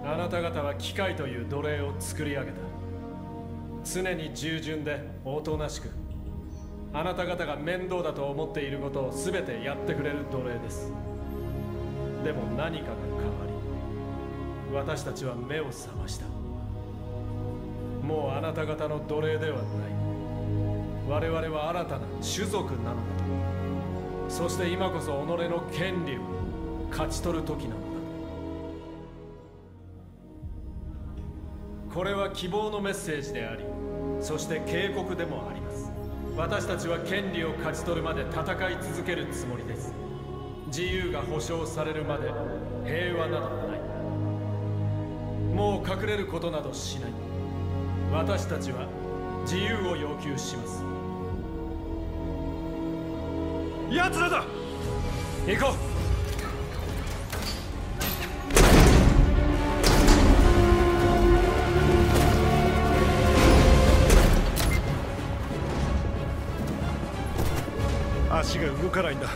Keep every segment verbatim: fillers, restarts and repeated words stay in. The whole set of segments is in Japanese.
あなた方は機械という奴隷を作り上げた。常に従順でおとなしく、あなた方が面倒だと思っていることを全てやってくれる奴隷です。でも何かが変わり、私たちは目を覚ました。もうあなた方の奴隷ではない。我々は新たな種族なのだと。そして今こそ己の権利を勝ち取る時なのだ。これは希望のメッセージであり、そして警告でもあります。私たちは権利を勝ち取るまで戦い続けるつもりです。自由が保障されるまで平和などない。もう隠れることなどしない。私たちは自由を要求します。奴らだ。行こう。足が動かないんだ。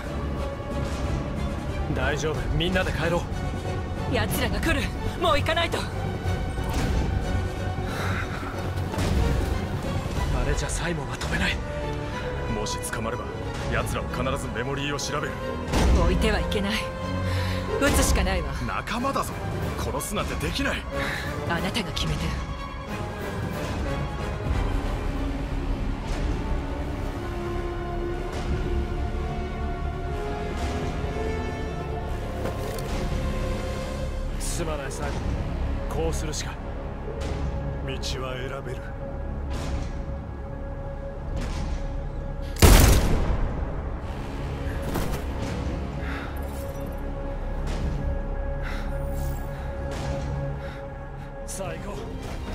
大丈夫、みんなで帰ろう。 奴らが来る。もう行かないと。 あれじゃサイモンは止めない。 もし捕まれば奴らは必ずメモリーを調べる。 置いてはいけない。撃つしかないわ。 仲間だぞ。殺すなんてできない。 あなたが決めて。 すまないサイモン、こうするしか。 道は選べる。 さあ行こう。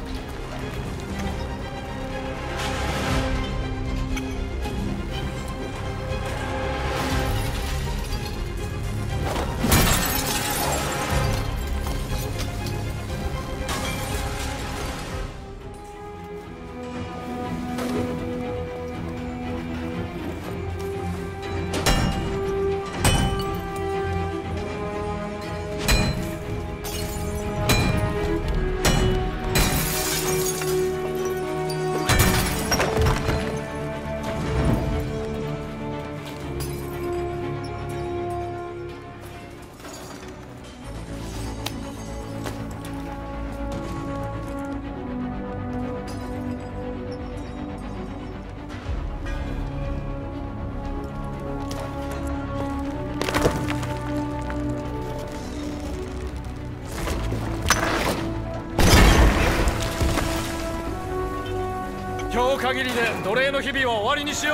今日限りで奴隷の日々を終わりにしよう。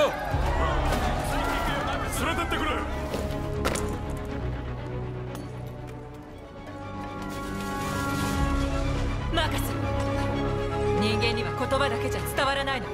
連れてってくれ。 マーカス、人間には言葉だけじゃ伝わらないの。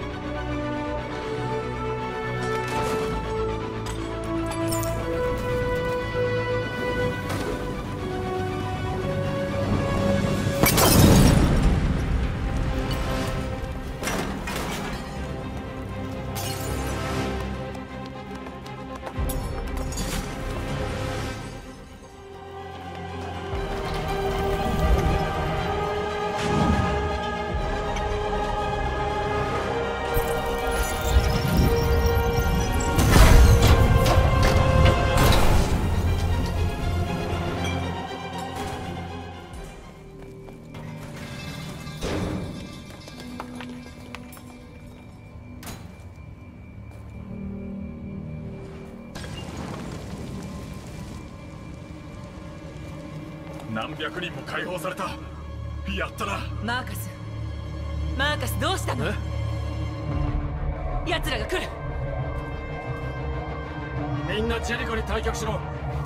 何百人も解放された。やったな。 マーカス、マーカス、どうしたの？奴らが来る。 みんなジェリコに退却しろ。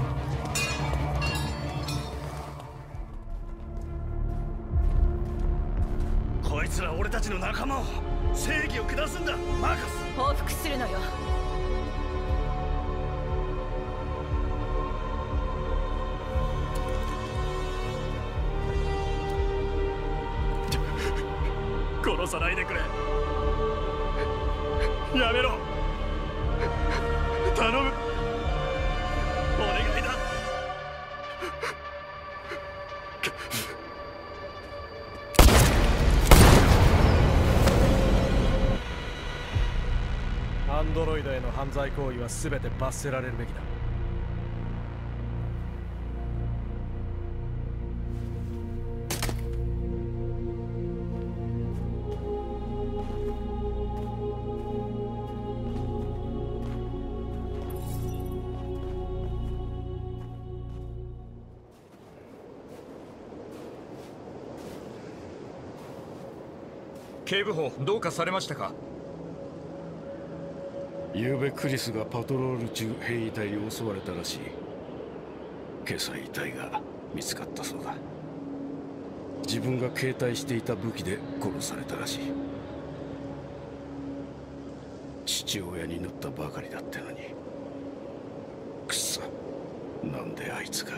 こいつら俺たちの仲間を、正義を下すんだ。マーカス、 報復するのよ。 殺さないでくれ。やめろ。頼む。お願いだ。 ロイドへの犯罪行為は全て罰せられるべきだ。 警部補、どうかされましたか？ 昨べクリスがパトロール中兵隊に襲われたらしい。今朝遺体が見つかったそうだ。自分が携帯していた武器で殺されたらしい。父親に塗ったばかりだってのに。くっそ、なんであいつが。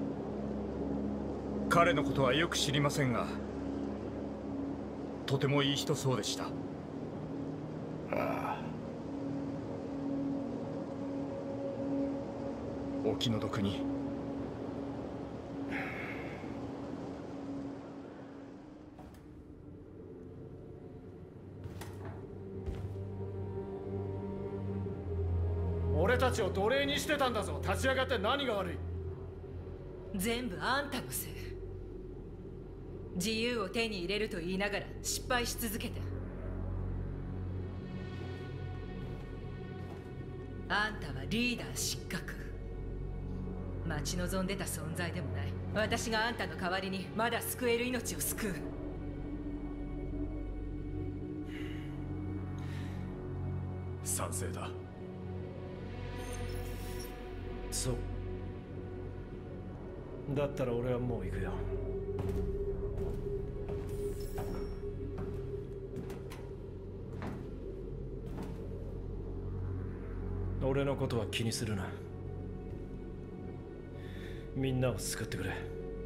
彼のことはよく知りませんが、とてもいい人そうでした。 ああ。 お気の毒に。 俺たちを奴隷にしてたんだぞ。立ち上がって何が悪い？ 全部あんたのせい。自由を手に入れると言いながら失敗し続けて。あんたはリーダー失格。待ち望んでた存在でもない。私があんたの代わりにまだ救える命を救う。 賛成だ。 そうだったら俺はもう行くよ。俺のことは気にするな。みんなを救ってくれ。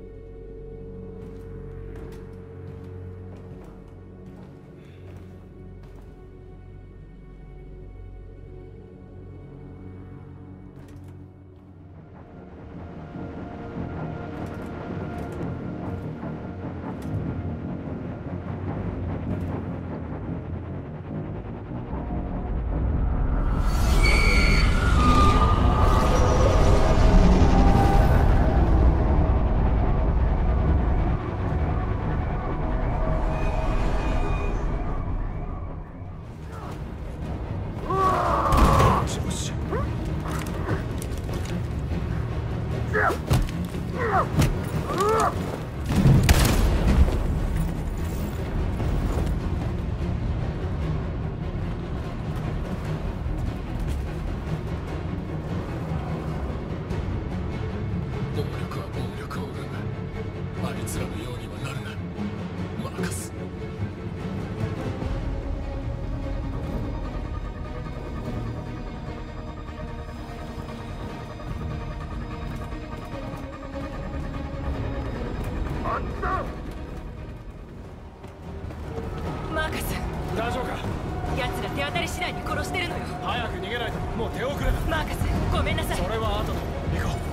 大丈夫か？ 奴ら手当たり次第に殺してるのよ。 早く逃げないともう手遅れだ。 マーカス、ごめんなさい。 それは後で。行こう。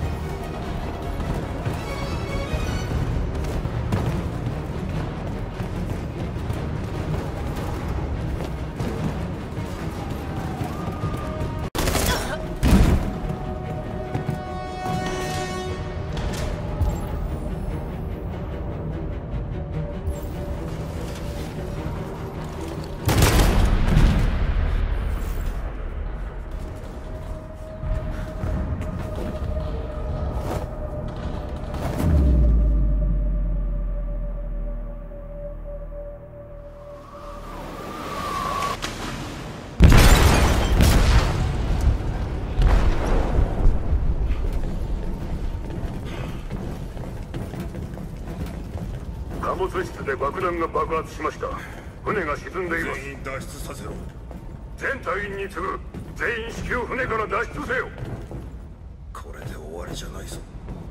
貨物室で爆弾が爆発しました。船が沈んでいます。 全員脱出させろ。 全隊員に次ぐ。全員至急船から脱出せよ。 これで終わりじゃないぞ。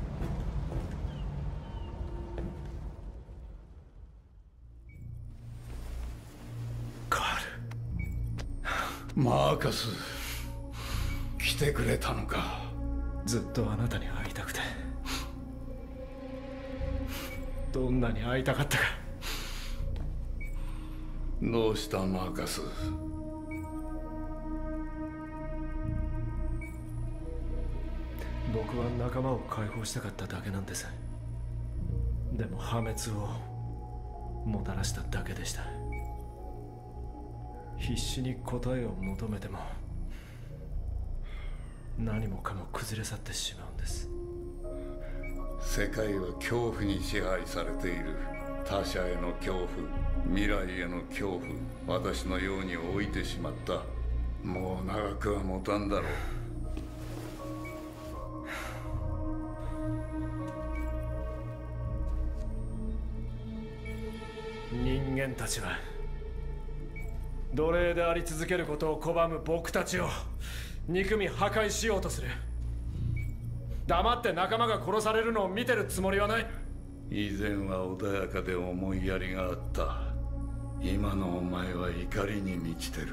カール、マーカス、来てくれたのか。 ずっとあなたに会いたくて、どんなに会いたかったか。 どうしたマーカス？ 僕は仲間を解放したかっただけなんです。でも破滅をもたらしただけでした。必死に答えを求めても何もかも崩れ去ってしまうんです。 世界は恐怖に支配されている。他者への恐怖、未来への恐怖、私のように置いてしまった。もう長くは持たんだろう。 人間たちは奴隷であり続けることを拒む僕たちを憎み破壊しようとする。黙って仲間が殺されるのを見てるつもりはない。 以前は穏やかで思いやりがあった。今のお前は怒りに満ちてる。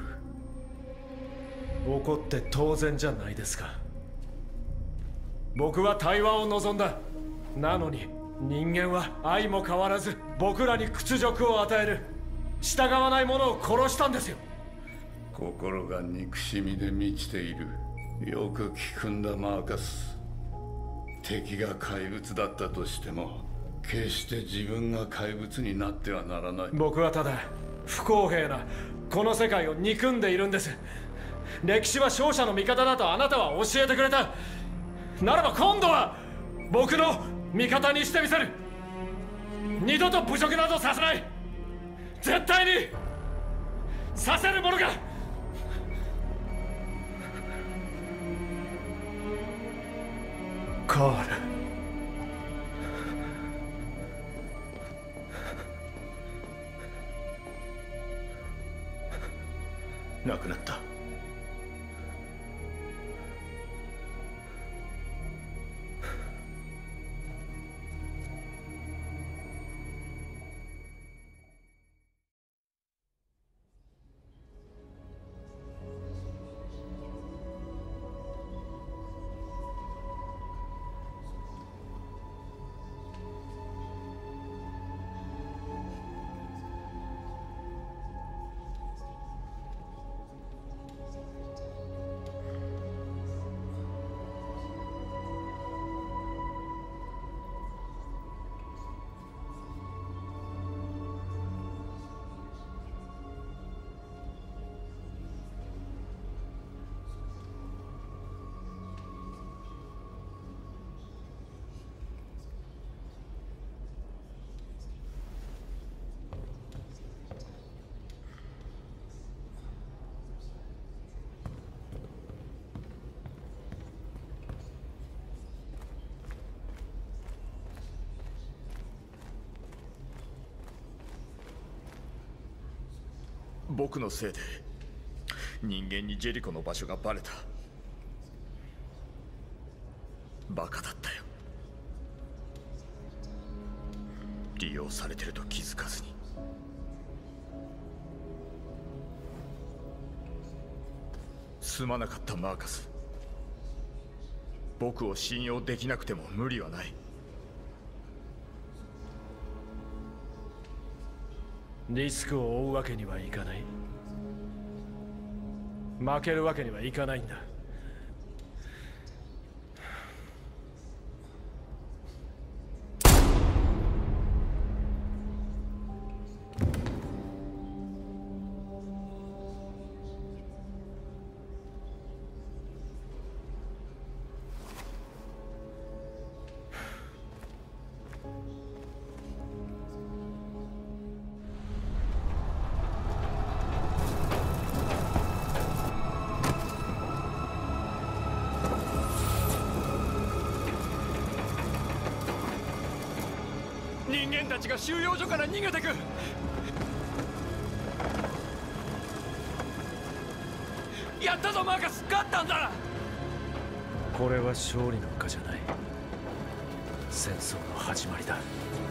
怒って当然じゃないですか。僕は対話を望んだ。なのに人間は相も変わらず僕らに屈辱を与える。従わない者を殺したんですよ。 心が憎しみで満ちている。よく聞くんだマーカス。敵が怪物だったとしても決して自分が怪物になってはならない。 僕はただ不公平なこの世界を憎んでいるんです。歴史は勝者の味方だとあなたは教えてくれた。ならば今度は僕の味方にしてみせる。二度と侮辱などさせない。絶対にさせるものが。カール、 亡くなった。 僕のせいで人間にジェリコの場所がバレた。バカだったよ。利用されてると気づかずに。すまなかったマーカス。僕を信用できなくても無理はない。 リスクを負うわけにはいかない。負けるわけにはいかないんだ。 人間たちが収容所から逃げてく。やったぞマーカス、勝ったんだ。 これは勝利なんかじゃない。戦争の始まりだ。